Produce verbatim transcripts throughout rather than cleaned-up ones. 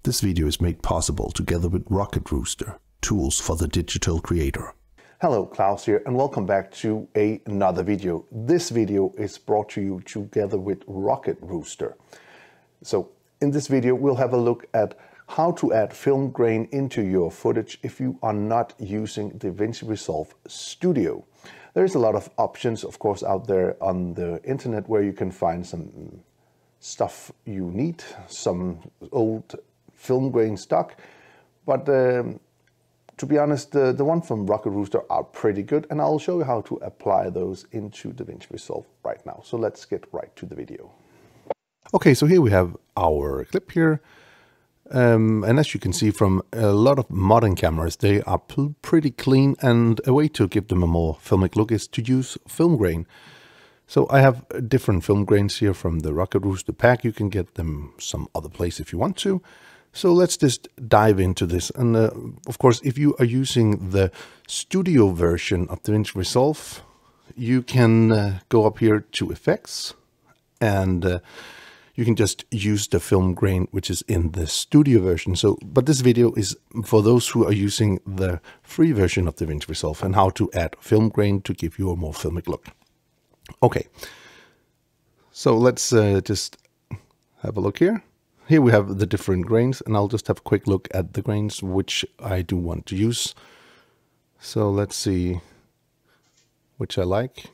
This video is made possible together with Rocket Rooster, tools for the digital creator. Hello, Klaus here, and welcome back to a, another video. This video is brought to you together with Rocket Rooster. So in this video, we'll have a look at how to add film grain into your footage if you are not using Davinci Resolve Studio. There's a lot of options, of course, out there on the internet where you can find some stuff you need, some old film grain stock, but um, to be honest, the, the one from Rocket Rooster are pretty good, and I'll show you how to apply those into Davinci Resolve right now. So let's get right to the video. Okay, so here we have our clip here. Um, and as you can see from a lot of modern cameras, they are pretty clean, and a way to give them a more filmic look is to use film grain. So I have different film grains here from the Rocket Rooster pack. You can get them some other place if you want to. So let's just dive into this. And uh, of course, if you are using the studio version of Davinci Resolve, you can uh, go up here to Effects, and uh, you can just use the film grain which is in the studio version. So, but this video is for those who are using the free version of Davinci Resolve and how to add film grain to give you a more filmic look. Okay, so let's uh, just have a look here. Here we have the different grains, and I'll just have a quick look at the grains which I do want to use. So let's see which I like.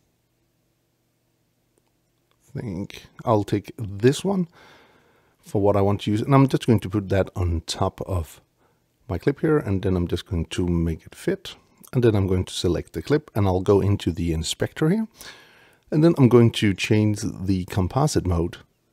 I think I'll take this one for what I want to use, and I'm just going to put that on top of my clip here, and then I'm just going to make it fit. And then I'm going to select the clip, and I'll go into the inspector here. And then I'm going to change the composite mode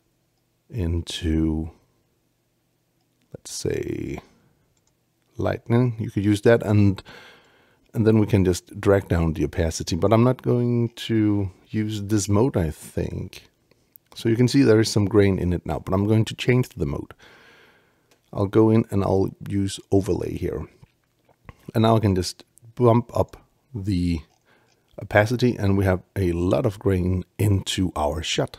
into, let's say, lightning. You could use that, and and then we can just drag down the opacity. But I'm not going to use this mode, I think. So you can see there is some grain in it now, but I'm going to change the mode. I'll go in and I'll use overlay here. And now I can just bump up the opacity, and we have a lot of grain into our shot,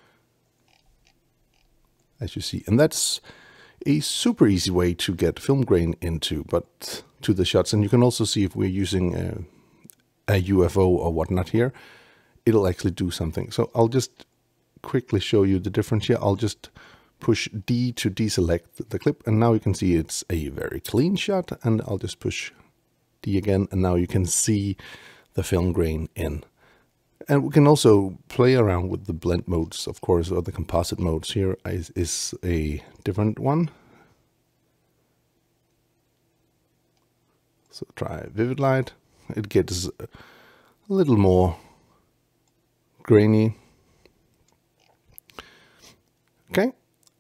as you see. And that's a super easy way to get film grain into, but to the shots. And you can also see if we're using a, a U F O or whatnot here, it'll actually do something. So I'll just quickly show you the difference here. I'll just push D to deselect the clip, and now you can see it's a very clean shot. And I'll just push D again, and now you can see the film grain in. And we can also play around with the blend modes, of course, or the composite modes. Here is, is a different one. So try Vivid Light. It gets a little more grainy. Okay.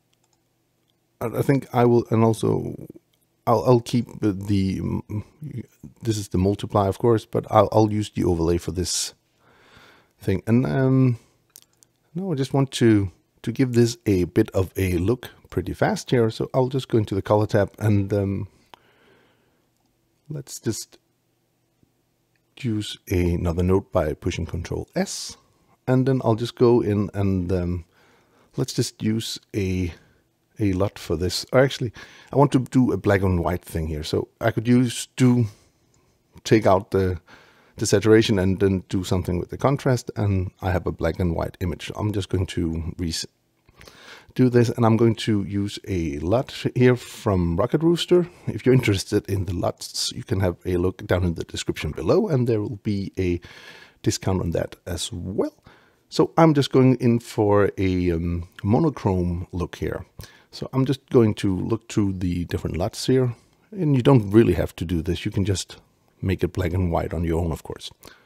I think I will, and also I'll, I'll keep the, this is the multiply, of course, but I'll, I'll use the overlay for this thing. And um, no, I just want to, to give this a bit of a look pretty fast here. So I'll just go into the color tab, and um, let's just use another node by pushing Control S. And then I'll just go in and um, let's just use a a L U T for this. Or actually, I want to do a black and white thing here. So I could use do take out the the saturation and then do something with the contrast, and I have a black and white image. I'm just going to do this, and I'm going to use a L U T here from Rocket Rooster. If you're interested in the L U Ts, you can have a look down in the description below, and there will be a discount on that as well. So I'm just going in for a um, monochrome look here. So I'm just going to look through the different L U Ts here, and you don't really have to do this. You can just make it black and white on your own, of course.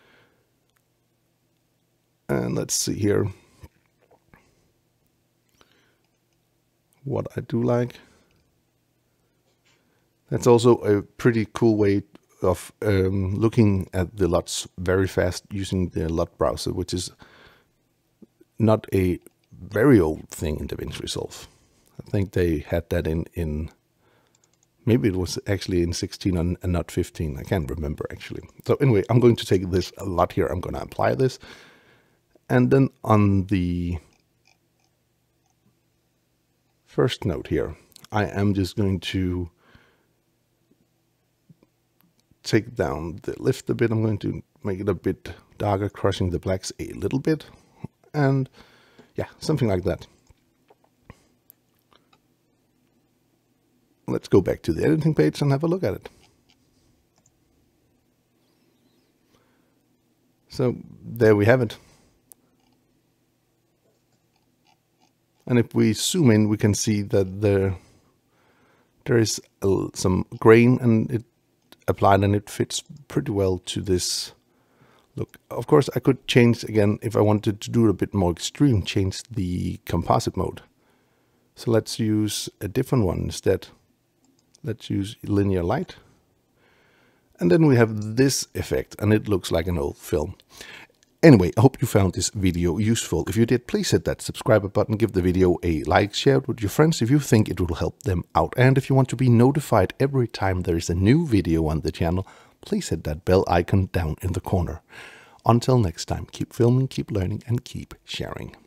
And let's see here what I do like. That's also a pretty cool way of um, looking at the L U Ts very fast using the L U T browser, which is not a very old thing in Davinci Resolve. I think they had that in, in maybe it was actually in sixteen and, and not fifteen. I can't remember actually. So anyway, I'm going to take this a lot here. I'm going to apply this. And then on the first node here, I am just going to take down the lift a bit. I'm going to make it a bit darker, crushing the blacks a little bit. And yeah, something like that. Let's go back to the editing page and have a look at it. So there we have it. And if we zoom in, we can see that there, there is a, some grain and it applied, and it fits pretty well to this look. Of course, I could change again if I wanted to do it a bit more extreme, change the composite mode. So let's use a different one instead. Let's use linear light. And then we have this effect, and it looks like an old film. Anyway, I hope you found this video useful. If you did, please hit that subscribe button, give the video a like, share it with your friends if you think it will help them out. And if you want to be notified every time there is a new video on the channel, please hit that bell icon down in the corner. Until next time, keep filming, keep learning, and keep sharing.